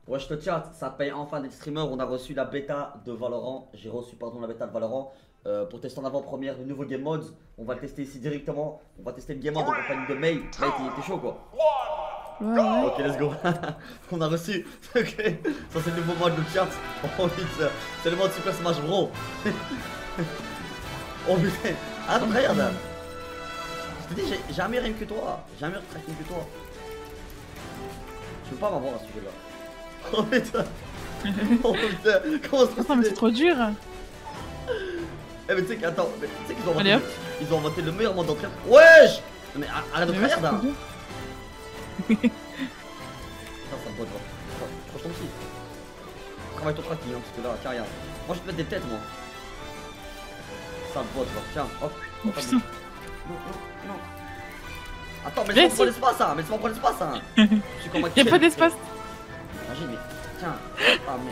Wesh le chat, ça paye enfin des streamers, on a reçu la bêta de Valorant, j'ai reçu pardon la bêta de Valorant pour tester en avant-première le nouveau Game Modes. On va le tester ici directement, on va tester le Game Mode en compagnie de May. May, t'es chaud quoi? Ouais. Ok, let's go. On a reçu, ok, ça c'est le nouveau mode de chat. Oh putain, c'est le mode Super Smash Bros. Oh putain, ah regarde. Je te dis, j'ai jamais rien que toi, jamais tracking que toi. Je peux pas m'avoir à ce sujet là. Oh putain. Oh putain, comment se Attends, mais c'est trop dur. Eh mais tu sais qu'attends, tu sais qu'ils ont Allez, inventé, ils ont inventé le meilleur mode d'entraînement. Wesh. Mais arrête de Mais ouais, faire c'est là. trop dur. Ça me botte, franchement ton petit. Travaille ton tracking hein, parce que là, tiens regarde. Moi je te mets des têtes moi. Ça me botte, tiens, hop. Oh putain. Non, non, non. Attends, mais laisse-moi prendre l'espace hein, mais laisse-moi prendre l'espace hein. Je suis comme un Y'a pas d'espace. Imagine, mais tiens. Ah mais.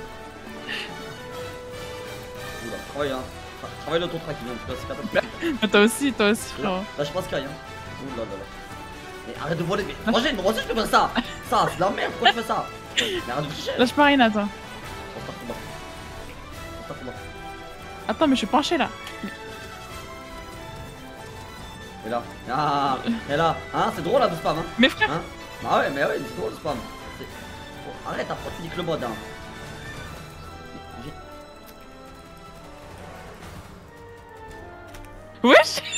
Oula, travaille hein. Travaille l'auto-tracking hein, parce que là c'est catastrophique. Toi aussi, frérot. Là je passe Sky hein. Ouh là là là. Mais arrête de voler, mais moi aussi je peux faire ça. Ça, c'est de la merde, pourquoi tu fais ça? Mais arrête de tricher. Lâche pas rien, attends. On se combat. Attends, mais je suis penché là. Et là, ah, et là, hein, c'est drôle là de spam hein. Mais frère. Hein? Bah ouais, mais ouais, c'est drôle de spam. Oh, arrête, après tu niques le mode hein. Wesh.